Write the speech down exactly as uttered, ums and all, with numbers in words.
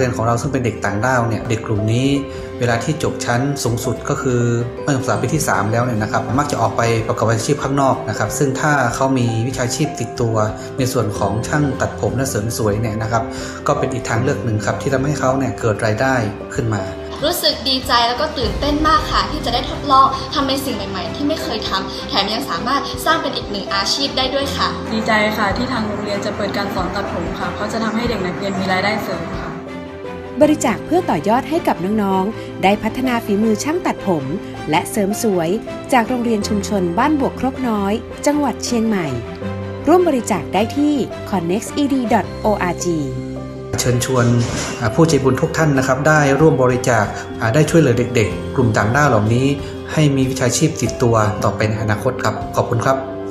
รียนของเราซึ่งเป็นเด็กต่างด้าวเนี่ยเด็กกลุ่มนี้เวลาที่จบชั้นสูงสุดก็คือนักศึกษาปีที่สามแล้วเนี่ยนะครับมักจะออกไปประกอบอาชีพข้างนอกนะครับซึ่งถ้าเขามีวิชาชีพติดตัวในส่วนของช่างตัดผมและเสริมสวยเนี่ยนะครับก็เป็นอีกทางเลือกหนึ่งครับที่ทำให้เขาเนี่ยเกิดรายได้ขึ้นมารู้สึกดีใจแล้วก็ตื่นเต้นมากค่ะที่จะได้ทดลองทำในสิ่งใหม่ๆที่ไม่เคยทำแถมยังสามารถสร้างเป็นอีกหนึ่งอาชีพได้ด้วยค่ะดีใจค่ะที่ทางโรงเรียนจะเปิดการสอนตัดผมค่ะเพราะจะทำให้เด็กนักเรียนมีรายได้เสริมค่ะบริจาคเพื่อต่อยอดให้กับน้องๆได้พัฒนาฝีมือช่างตัดผมและเสริมสวยจากโรงเรียนชุมชนบ้านบวกครกน้อยจังหวัดเชียงใหม่ร่วมบริจาคได้ที่ คอนเน็กซ์ อี ดี ดอท โอ อาร์ จีเชิญชวนผู้ใจบุญทุกท่านนะครับได้ร่วมบริจาคได้ช่วยเหลือเด็กๆกลุ่มต่างด้าวเหล่านี้ให้มีวิชาชีพติดตัวต่อไปในอนาคตครับขอบคุณครับ